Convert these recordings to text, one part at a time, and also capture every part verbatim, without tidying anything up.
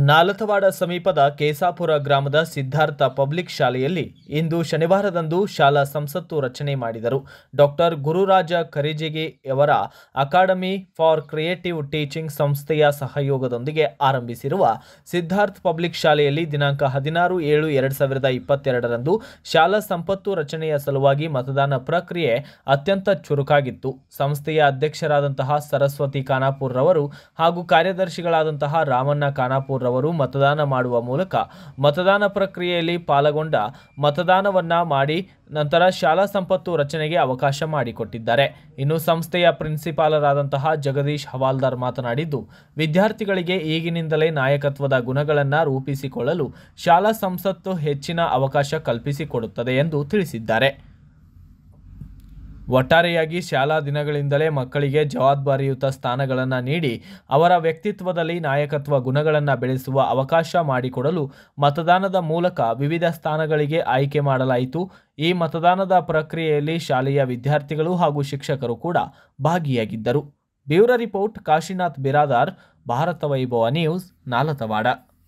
ನಾಲತವಾಡ ಸಮೀಪದ ಕೇಸಾಪುರ ಗ್ರಾಮದ ಸಿದ್ಧಾರ್ಥ ಪಬ್ಲಿಕ್ ಶಾಲೆಯಲ್ಲಿ ಇಂದು ಶನಿವಾರದಂದು ಶಾಲಾ ಸಂಸತ್ತು ರಚನೆ ಮಾಡಿದರು. ಡಾಕ್ಟರ್ ಗುರುರಾಜ ಕರಿಜಿಗಿಯವರ ಅಕಾಡೆಮಿ ಫಾರ್ ಕ್ರಿಯೇಟಿವ್ ಟೀಚಿಂಗ್ ಸಂಸ್ಥೆಯ ಸಹಯೋಗದೊಂದಿಗೆ ಆರಂಭಿಸಿರುವ ಸಿದ್ಧಾರ್ಥ ಪಬ್ಲಿಕ್ ಶಾಲೆಯಲ್ಲಿ ದಿನಾಂಕ ಹದಿನಾರು ಏಳು ಎರಡು ಸಾವಿರದ ಇಪ್ಪತ್ತೆರಡರಂದು ಶಾಲಾ ಸಂಪತ್ತು ರಚನೆಯ ಸಲುವಾಗಿ ಮತದಾನ ಪ್ರಕ್ರಿಯೆ ಅತ್ಯಂತ ಚುರುಕಾಗಿತ್ತು. ಸಂಸ್ಥೆಯ ಅಧ್ಯಕ್ಷರಾದಂತಹ ಸರಸ್ವತಿ ಖಾನಾಪುರ್ ರವರು ಹಾಗೂ ಕಾರ್ಯದರ್ಶಿಗಳಾದಂತಹ ರಾಮಣ್ಣ ಖಾನಾಪುರ್ ರವರು ಮತದಾನ ಮಾಡುವ ಮೂಲಕ ಮತದಾನ ಪ್ರಕ್ರಿಯೆಯಲ್ಲಿ ಪಾಲ್ಗೊಂಡ ಮತದಾನವನ್ನ ಮಾಡಿ ನಂತರ ಶಾಲಾ ಸಂಪತ್ತು ರಚನೆಗೆ ಅವಕಾಶ ಮಾಡಿಕೊಟ್ಟಿದ್ದಾರೆ. ಇನ್ನು ಸಂಸ್ಥೆಯ ಪ್ರಿನ್ಸಿಪಾಲರಾದಂತಹ ಜಗದೀಶ್ ಹವಾಲ್ದಾರ್ ಮಾತನಾಡಿದ್ದು, ವಿದ್ಯಾರ್ಥಿಗಳಿಗೆ ಈಗಿನಿಂದಲೇ ನಾಯಕತ್ವದ ಗುಣಗಳನ್ನು ರೂಪಿಸಿಕೊಳ್ಳಲು ಶಾಲಾ ಸಂಸತ್ತು ಹೆಚ್ಚಿನ ಅವಕಾಶ ಕಲ್ಪಿಸಿಕೊಡುತ್ತದೆ ಎಂದು ತಿಳಿಸಿದ್ದಾರೆ. ಒಟ್ಟಾರೆಯಾಗಿ ಶಾಲಾ ದಿನಗಳಿಂದಲೇ ಮಕ್ಕಳಿಗೆ ಜವಾಬ್ದಾರಿಯುತ ಸ್ಥಾನಗಳನ್ನು ನೀಡಿ ಅವರ ವ್ಯಕ್ತಿತ್ವದಲ್ಲಿ ನಾಯಕತ್ವ ಗುಣಗಳನ್ನು ಬೆಳೆಸುವ ಅವಕಾಶ ಮಾಡಿಕೊಡಲು ಮತದಾನದ ಮೂಲಕ ವಿವಿಧ ಸ್ಥಾನಗಳಿಗೆ ಆಯ್ಕೆ ಮಾಡಲಾಯಿತು. ಈ ಮತದಾನದ ಪ್ರಕ್ರಿಯೆಯಲ್ಲಿ ಶಾಲೆಯ ವಿದ್ಯಾರ್ಥಿಗಳು ಹಾಗೂ ಶಿಕ್ಷಕರು ಕೂಡ ಭಾಗಿಯಾಗಿದ್ದರು. Bureau report Kashinath Biradar, Bharat Vaibhav news, Nalatwad.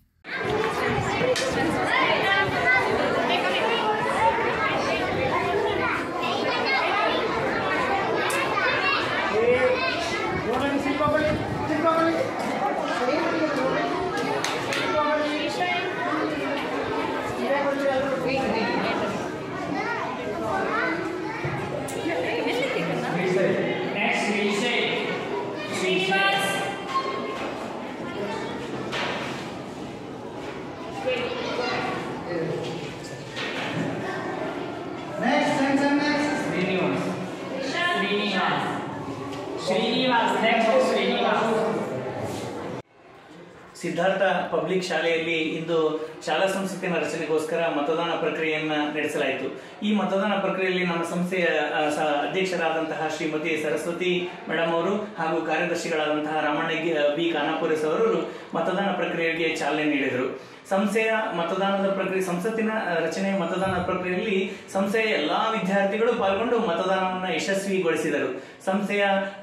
Siddhartha public ಶಾಲೆಯಲ್ಲಿ ಇಂದು ಶಾಲಾ ಸಂಸತ್ತಿನ ರಚನೆಗೋಸ್ಕರ ಮತದಾನ ಪ್ರಕ್ರಿಯೆಯನ್ನು ನಡೆಸಲಾಯಿತು. ಈ ಮತದಾನ ಪ್ರಕ್ರಿಯೆಯಲ್ಲಿ ನಮ್ಮ ಸಂಸ್ಥೆಯ ಅಧ್ಯಕ್ಷರಾದಂತಹ ಶ್ರೀಮತಿ ಸರಸ್ವತಿ ಮೇಡಮ್ ಅವರು ಹಾಗೂ ಕಾರ್ಯದರ್ಶಿಗಳಾದಂತಹ ರಾಮಣ್ಣ ಬಿ ಖಾನಾಪುರಸ್ ಅವರು ಮತದಾನ ಪ್ರಕ್ರಿಯೆಗೆ ಚಾಲನೆ ನೀಡಿದರು. ಸಂಸ್ಥೆಯ ಮತದಾನದ ಪ್ರಕ್ರಿಯೆ ಸಂಸತ್ತಿನ ರಚನೆ ಮತದಾನ ಪ್ರಕ್ರಿಯೆಯಲ್ಲಿ ಸಂಸ್ಥೆಯ ಎಲ್ಲಾ ವಿದ್ಯಾರ್ಥಿಗಳು ಪಾಲ್ಗೊಂಡು ಮತದಾನವನ್ನು ಯಶಸ್ವಿಗೊಳಿಸಿದರು. ಸಂಸ್ಥೆಯ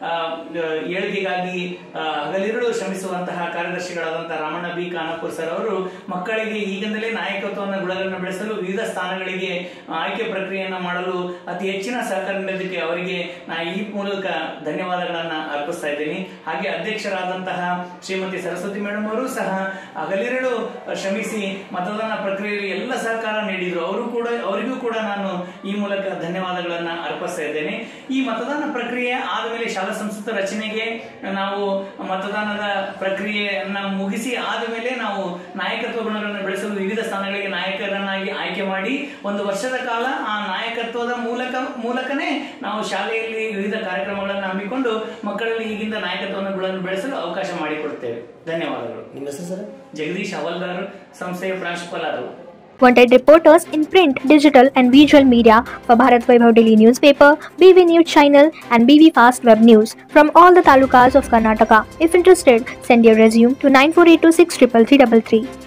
ಏಳಿಗೆಗಾಗಿ ಹಗಲಿರುಳು ಶ್ರಮಿಸುವಂತಹ ಕಾರ್ಯದರ್ಶಿಗಳಾದಂತಹ ರಾಮಣ್ಣ ಬಿ ಖಾನಾಪುರ್ ಸರ್ ಅವರು ಮಕ್ಕಳಿಗೆ ಈಗಿಂದಲೇ ನಾಯಕತ್ವವನ್ನು ಗುಣಗಳನ್ನು ಬೆಳೆಸಲು ವಿವಿಧ ಸ್ಥಾನಗಳಿಗೆ ಆಯ್ಕೆ ಪ್ರಕ್ರಿಯೆಯನ್ನು ಮಾಡಲು ಅತಿ ಹೆಚ್ಚಿನ ಸಹಕಾರ ನೀಡೋದಕ್ಕೆ ಅವರಿಗೆ ನಾ ಈ ಮೂಲಕ ಧನ್ಯವಾದಗಳನ್ನ ಅರ್ಪಿಸ್ತಾ ಇದ್ದೀನಿ. ಹಾಗೆ ಅಧ್ಯಕ್ಷರಾದಂತಹ ಶ್ರೀಮತಿ ಸರಸ್ವತಿ ಮೇಡಮ್ ಅವರು ಸಹ ಹಗಲಿರುಳು ಶ್ರಮಿಸಿ ಮತದಾನ ಪ್ರಕ್ರಿಯೆಯಲ್ಲಿ ಎಲ್ಲ ಸಹಕಾರ ನೀಡಿದ್ರು. ಅವರು ಕೂಡ ಅವರಿಗೂ ಕೂಡ ನಾನು ಈ ಮೂಲಕ ಧನ್ಯವಾದಗಳನ್ನ ಅರ್ಪಿಸ್ತಾ ಇದ್ದೇನೆ. ಈ ಮತದಾನ ಪ್ರಕ್ರಿಯೆ ಆದಮೇಲೆ ಶಾಲಾ ಸಂಸತ್ತು ರಚನೆಗೆ ನಾವು ಮತದಾನದ ಪ್ರಕ್ರಿಯೆಯನ್ನ ಮುಗಿಸಿ ಆದಮೇಲೆ ನಾವು ನಾಯಕತ್ವ ಗುಣಗಳನ್ನು ಬೆಳೆಸಲು ವಿವಿಧ ಸ್ಥಾನಗಳಿಗೆ ನಾಯಕರನ್ನಾಗಿ ಆಯ್ಕೆ ಮಾಡಿ ಒಂದು ವರ್ಷದ ಕಾಲ ಆ ನಾಯಕತ್ವದ ಮೂಲಕ ಮೂಲಕನೇ ನಾವು ಶಾಲೆಯಲ್ಲಿ ವಿವಿಧ ಕಾರ್ಯಕ್ರಮಗಳನ್ನು ಹಮ್ಮಿಕೊಂಡು ಮಕ್ಕಳಲ್ಲಿ ಈಗಿಂದ ನಾಯಕತ್ವವನ್ನು ಗುಣಗಳನ್ನು ಬೆಳೆಸಲು ಅವಕಾಶ ಮಾಡಿಕೊಡ್ತೇವೆ. ಧನ್ಯವಾದಗಳು. ನಿಮ್ಮ ಹೆಸರು ಸರ್? ಜಗದೀಶ್ ಹವಾಲ್ದಾರ್, ಸಂಸ್ಥೆಯ ಪ್ರಾಂಶುಪಾಲರು. Wanted reporters in print, digital and visual media for Bharat Vaibhav Daily Newspaper, B V News Channel and B V Fast Web News from all the talukas of Karnataka. If interested, send your resume to nine four eight two six three three three three three.